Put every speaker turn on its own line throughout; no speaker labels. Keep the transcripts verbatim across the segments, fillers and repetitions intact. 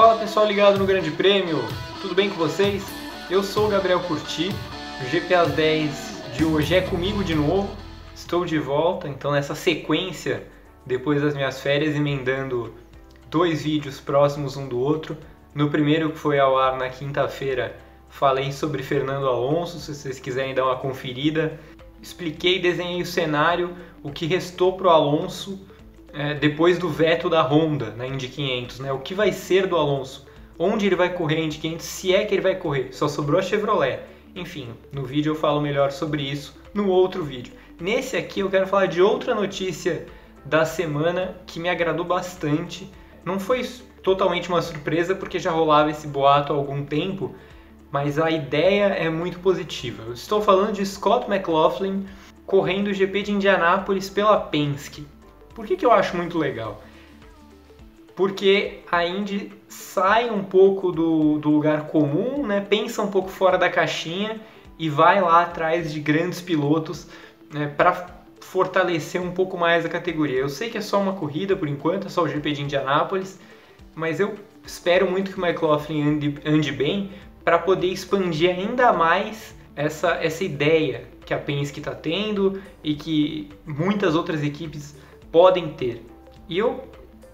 Fala pessoal ligado no Grande Prêmio, tudo bem com vocês? Eu sou o Gabriel Curti, o G P A dez de hoje é comigo de novo, estou de volta, então nessa sequência, depois das minhas férias, emendando dois vídeos próximos um do outro. No primeiro, que foi ao ar na quinta-feira, falei sobre Fernando Alonso, se vocês quiserem dar uma conferida. Expliquei, desenhei o cenário, o que restou para o Alonso é, depois do veto da Honda na Indy quinhentos, né? O que vai ser do Alonso, onde ele vai correr a Indy quinhentos, se é que ele vai correr, só sobrou a Chevrolet. Enfim, no vídeo eu falo melhor sobre isso no outro vídeo. Nesse aqui eu quero falar de outra notícia da semana que me agradou bastante. Não foi totalmente uma surpresa porque já rolava esse boato há algum tempo, mas a ideia é muito positiva. Eu estou falando de Scott McLaughlin correndo o G P de Indianápolis pela Penske. Por que que eu acho muito legal? Porque a Indy sai um pouco do, do lugar comum, né? Pensa um pouco fora da caixinha e vai lá atrás de grandes pilotos, né, para fortalecer um pouco mais a categoria. Eu sei que é só uma corrida por enquanto, é só o G P de Indianápolis, mas eu espero muito que o McLaughlin ande, ande bem para poder expandir ainda mais essa, essa ideia que a Penske está tendo e que muitas outras equipes podem ter. E eu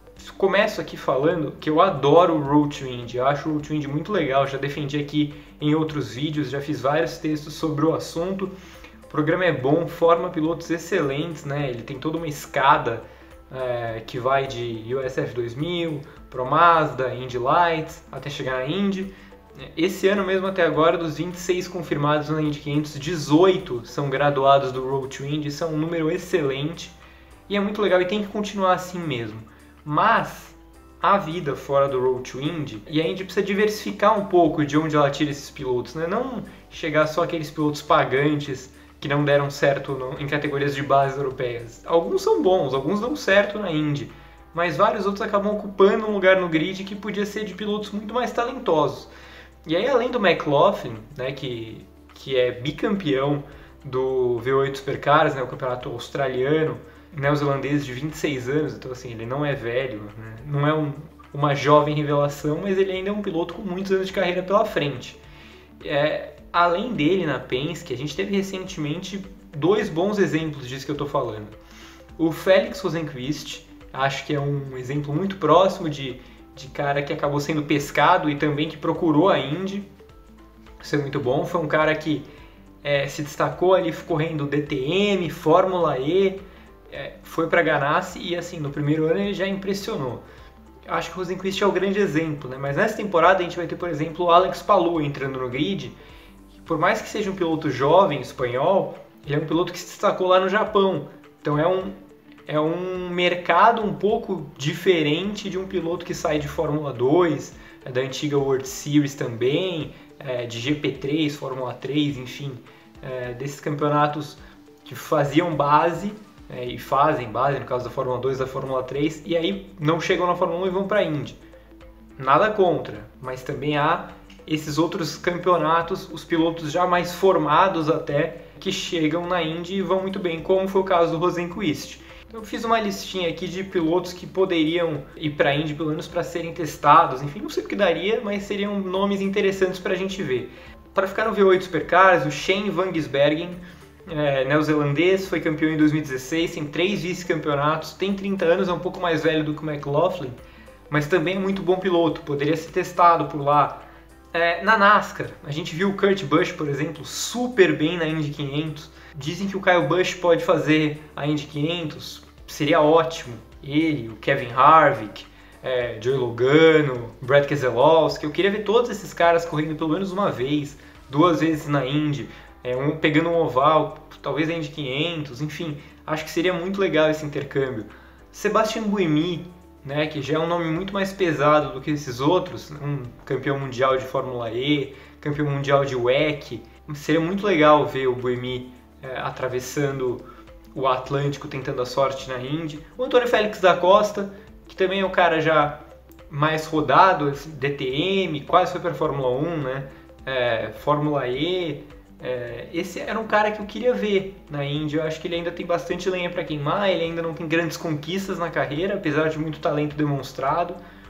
começo aqui falando que eu adoro o Road to Indy, eu acho o Road to Indy muito legal, já defendi aqui em outros vídeos, já fiz vários textos sobre o assunto. O programa é bom, forma pilotos excelentes, né? Ele tem toda uma escada é, que vai de U S F dois mil, Pro Mazda, Indy Lights, até chegar na Indy. Esse ano mesmo até agora, dos vinte e seis confirmados na Indy quinhentos, dezoito são graduados do Road to Indy, isso é um número excelente e é muito legal e tem que continuar assim mesmo. Mas a vida fora do Road to Indy, e a Indy precisa diversificar um pouco de onde ela tira esses pilotos, né? Não chegar só aqueles pilotos pagantes que não deram certo no, em categorias de base europeias. Alguns são bons, alguns dão certo na Indy, mas vários outros acabam ocupando um lugar no grid que podia ser de pilotos muito mais talentosos. E aí, além do McLaughlin, né, que, que é bicampeão do V oito Supercars, né, o campeonato australiano, neozelandês de vinte e seis anos, então assim, ele não é velho, né, não é um, uma jovem revelação, mas ele ainda é um piloto com muitos anos de carreira pela frente. É, além dele na Penske, a gente teve recentemente dois bons exemplos disso que eu estou falando. O Felix Rosenqvist, acho que é um exemplo muito próximo de de cara que acabou sendo pescado e também que procurou a Indy. Isso é muito bom. Foi um cara que é, se destacou ali correndo D T M, Fórmula E, é, foi para Ganassi e assim, no primeiro ano ele já impressionou. Acho que o Rosenqvist é o grande exemplo, né? Mas nessa temporada a gente vai ter, por exemplo, o Alex Palou entrando no grid. Por mais que seja um piloto jovem, espanhol, ele é um piloto que se destacou lá no Japão. Então é um É um mercado um pouco diferente de um piloto que sai de Fórmula dois, da antiga World Series também, de G P três, Fórmula três, enfim, desses campeonatos que faziam base e fazem base, no caso da Fórmula dois e da Fórmula três, e aí não chegam na Fórmula um e vão para a Indy. Nada contra, mas também há esses outros campeonatos, os pilotos já mais formados até, que chegam na Indy e vão muito bem, como foi o caso do Rosenqvist. Eu fiz uma listinha aqui de pilotos que poderiam ir para a Indy, pelo menos para serem testados. Enfim, não sei o que daria, mas seriam nomes interessantes para a gente ver. Para ficar no V oito Supercars, o Shane Van Gisbergen, é, neozelandês, foi campeão em dois mil e dezesseis, tem três vice-campeonatos, tem trinta anos, é um pouco mais velho do que o McLaughlin, mas também é muito bom piloto, poderia ser testado por lá. É, na NASCAR, a gente viu o Kurt Busch, por exemplo, super bem na Indy quinhentos. Dizem que o Kyle Busch pode fazer a Indy quinhentos, seria ótimo. Ele, o Kevin Harvick, é, Joey Logano, Brad Keselowski, eu queria ver todos esses caras correndo pelo menos uma vez, duas vezes na Indy, é, um, pegando um oval, talvez a Indy quinhentos, enfim, acho que seria muito legal esse intercâmbio. Sebastian Buemi, né, que já é um nome muito mais pesado do que esses outros, um campeão mundial de Fórmula E, campeão mundial de W E C, seria muito legal ver o Buemi é, atravessando o Atlântico, tentando a sorte na Indy. O Antônio Félix da Costa, que também é um cara já mais rodado, D T M, quase foi para a Fórmula um, né, é, Fórmula E. É, esse era um cara que eu queria ver na Indy. Eu acho que ele ainda tem bastante lenha para queimar, ele ainda não tem grandes conquistas na carreira, apesar de muito talento demonstrado.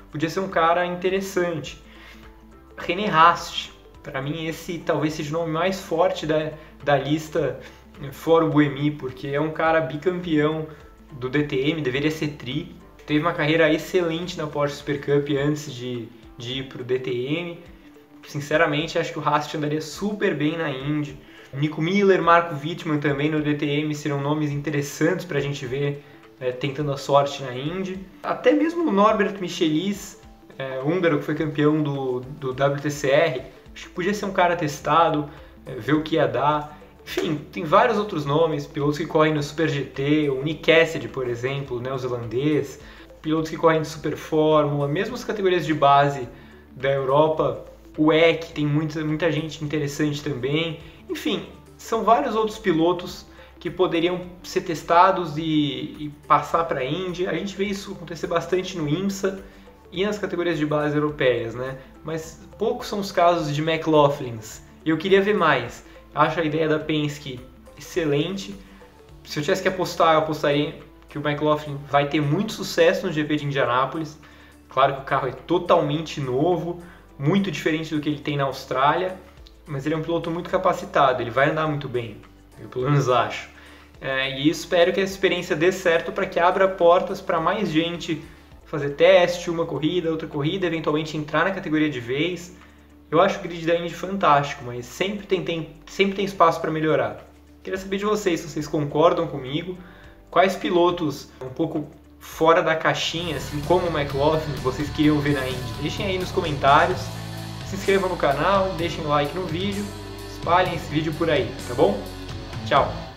podia ser um cara interessante. René Rast, para mim esse talvez seja o nome mais forte da, da lista fora o Buemi, porque é um cara bicampeão do D T M, deveria ser tri, teve uma carreira excelente na Porsche Super Cup antes de, de ir para o D T M. Sinceramente, acho que o Rast andaria super bem na Indy. Nico Miller, Marco Wittmann também no D T M serão nomes interessantes para a gente ver é, tentando a sorte na Indy. Até mesmo o Norbert Michelis, é, húngaro que foi campeão do, do W T C R, acho que podia ser um cara testado, é, ver o que ia dar. Enfim, tem vários outros nomes, pilotos que correm no Super G T, o Nick Cassidy, por exemplo, neozelandês, pilotos que correm de Super Fórmula, mesmo as categorias de base da Europa, o E C, tem muita, muita gente interessante também. Enfim, são vários outros pilotos que poderiam ser testados e, e passar para a Indy. A gente vê isso acontecer bastante no IMSA e nas categorias de base europeias, né? Mas poucos são os casos de McLaughlins. E eu queria ver mais. Acho a ideia da Penske excelente. Se eu tivesse que apostar, eu apostaria que o McLaughlin vai ter muito sucesso no G P de Indianápolis. Claro que o carro é totalmente novo, muito diferente do que ele tem na Austrália, mas ele é um piloto muito capacitado, ele vai andar muito bem, eu pelo menos acho. É, e espero que essa experiência dê certo para que abra portas para mais gente fazer teste, uma corrida, outra corrida, eventualmente entrar na categoria de vez. Eu acho o grid da Indy fantástico, mas sempre tem, tem, sempre tem espaço para melhorar. Queria saber de vocês, se vocês concordam comigo, quais pilotos um pouco fora da caixinha, assim como o McLaughlin, vocês queriam ver na Indy. Deixem aí nos comentários, se inscrevam no canal, deixem o like no vídeo, espalhem esse vídeo por aí, tá bom? Tchau!